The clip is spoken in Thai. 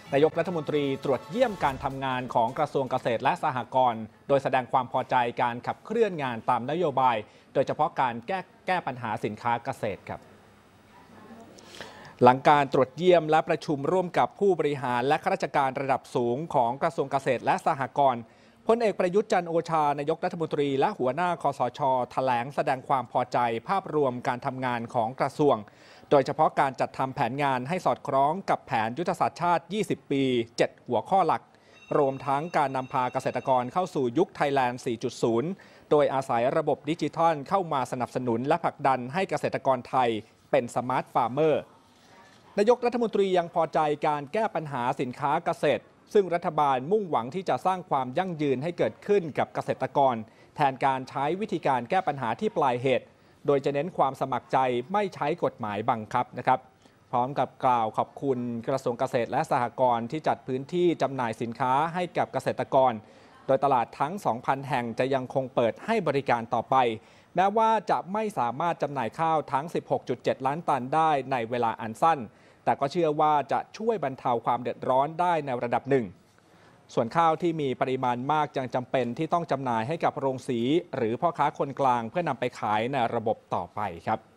นายกรัฐมนตรีตรวจเยี่ยมการทำงานของกระทรวงเกษตรและสหกรณ์โดยแสดงความพอใจการขับเคลื่อนงานตามนโยบายโดยเฉพาะการแก้ปัญหาสินค้าเกษตรครับหลังการตรวจเยี่ยมและประชุมร่วมกับผู้บริหารและข้าราชการระดับสูงของกระทรวงเกษตรและสหกรณ์พลเอกประยุทธ์จันทร์โอชานายกรัฐมนตรีและหัวหน้าคสช.แถลงแสดงความพอใจภาพรวมการทำงานของกระทรวงโดยเฉพาะการจัดทำแผนงานให้สอดคล้องกับแผนยุทธศาสตร์ชาติ 20 ปี 7 หัวข้อหลักรวมทั้งการนำพาเกษตรกรเข้าสู่ยุคไทยแลนด์ 4.0 โดยอาศัยระบบดิจิทัลเข้ามาสนับสนุนและผลักดันให้เกษตรกรไทยเป็นสมาร์ทฟาร์มเมอร์นายกรัฐมนตรียังพอใจการแก้ปัญหาสินค้าเกษตรซึ่งรัฐบาลมุ่งหวังที่จะสร้างความยั่งยืนให้เกิดขึ้นกับเกษตรกรแทนการใช้วิธีการแก้ปัญหาที่ปลายเหตุโดยจะเน้นความสมัครใจไม่ใช้กฎหมายบังคับนะครับพร้อมกับกล่าวขอบคุณกระทรวงเกษตรและสหกรณ์ที่จัดพื้นที่จำหน่ายสินค้าให้กับเกษตรกรโดยตลาดทั้ง 2,000 แห่งจะยังคงเปิดให้บริการต่อไปแม้ว่าจะไม่สามารถจำหน่ายข้าวทั้ง 16.7 ล้านตันได้ในเวลาอันสั้นแต่ก็เชื่อว่าจะช่วยบรรเทาความเดือดร้อนได้ในระดับหนึ่งส่วนข้าวที่มีปริมาณมากยังจำเป็นที่ต้องจำหน่ายให้กับโรงสีหรือพ่อค้าคนกลางเพื่อนำไปขายในระบบต่อไปครับ